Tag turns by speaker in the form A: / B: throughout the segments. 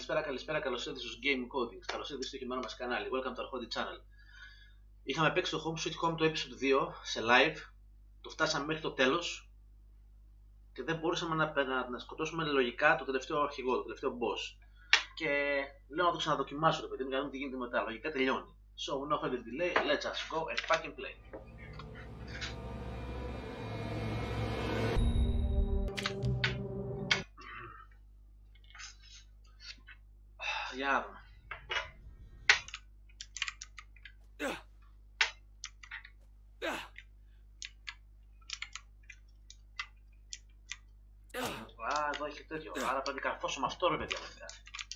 A: Καλησπέρα, καλώς ήρθατε στους Game Codings. Καλώς ήρθατε στο χειμώνα μας κανάλι. Welcome to our Hobby Channel. Είχαμε παίξει το Home Sweet Home το episode 2 σε live. Το φτάσαμε μέχρι το τέλος και δεν μπορούσαμε να σκοτώσουμε λογικά το τελευταίο αρχηγό, το τελευταίο boss. Και λέω να το ξαναδοκιμάσω το παιδί μου για να δούμε τι γίνεται μετά. Λογικά τελειώνει. So, no further delay, let's just go and fucking play. Για να δούμε. Α, εδώ έχει τέτοιο. Άρα πρέπει να καρφώσω με αυτό ρε παιδιά μετά.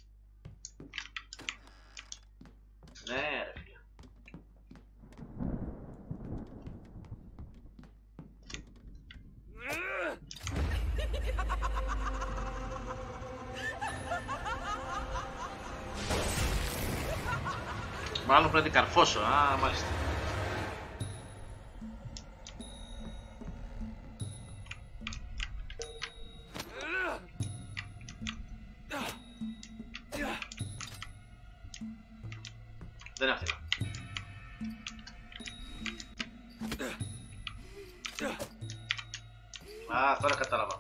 A: Ναι ρε παιδιά. Μάλλον πρέπει να καρφώσω. Α, μάλιστα. Δεν είναι αυτή. Α, τώρα κατάλαβα.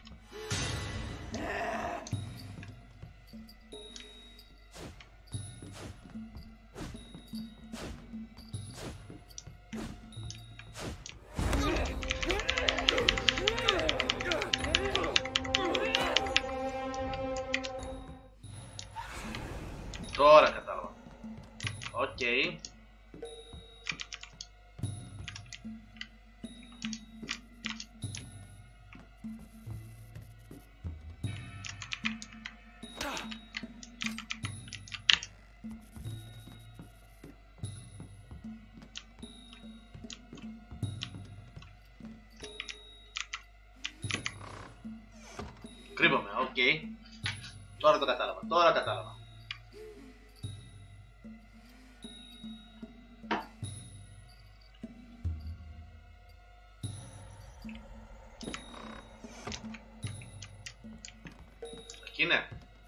A: Τώρα κατάλαβα. Οκ. Κρύβομαι, οκ. Τώρα το κατάλαβα, τώρα κατάλαβα. Εκεί είναι.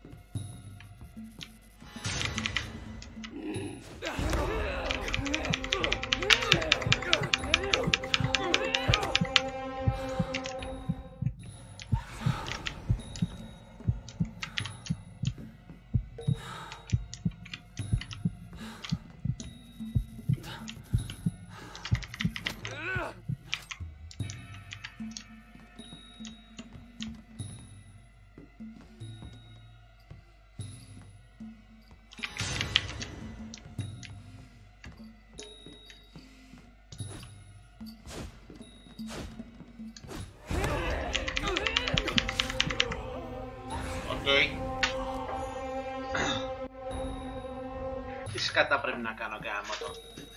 A: Τι σκατά πρέπει να κάνω γάμο το.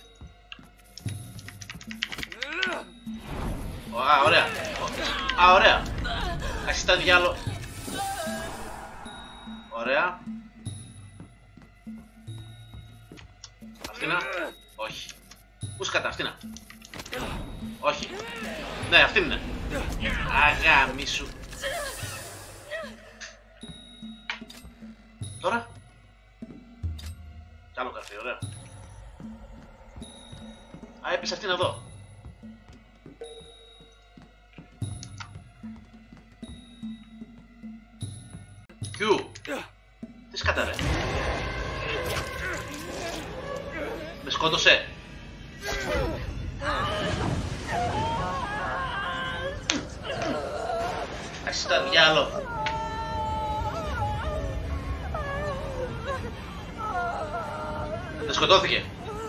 A: Α, ωραία. Α, ωραία. Ας τα διάλο. Ωραία. Αυτήνα. Όχι. Πού σκατά, αυτήνα. Όχι. Ναι, αυτή είναι. Αγάμι σου. Τώρα. Κι άλλο καρφί, ωραία. Α, έπεσε αυτήν εδώ. Κιου. Τι σκάτα ρε. Με σκότωσε. Ας τα διάλο. Δεν σκοτώθηκε.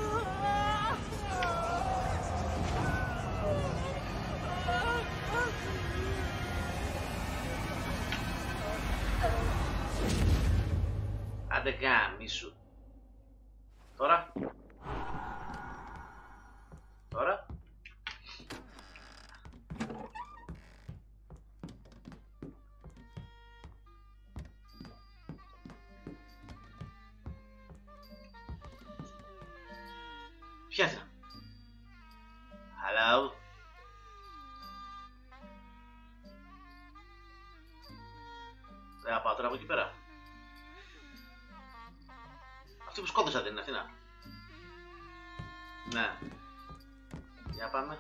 A: Άντε γάμισου. Τώρα. Τώρα. Ποια είναι? Hello. Δεν θα πάω τώρα από εκεί πέρα. σκότωσα, δεν είναι Αθηνά? Ναι. Για πάμε.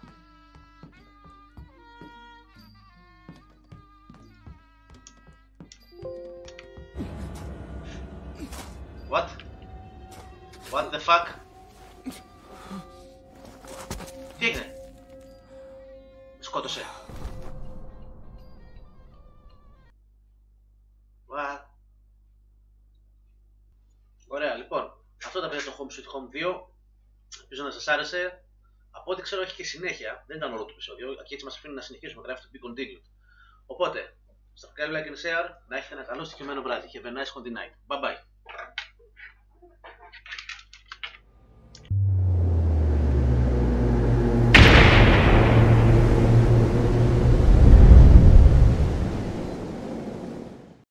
A: What? What the fuck? Τι έγινε? Σκότωσε. What? Ωραία, λοιπόν. Αυτό ήταν το Home Sweet Home 2. Ελπίζω να σας άρεσε. Από ό,τι ξέρω έχει και συνέχεια. Δεν ήταν όλο το επεισόδιο. Και έτσι μας αφήνει να συνεχίσουμε. Γράφει το Be Continued. Οπότε, subscribe, like and share. Να έχετε ένα καλό στοιχειωμένο βράδυ. Have a nice night. Bye bye.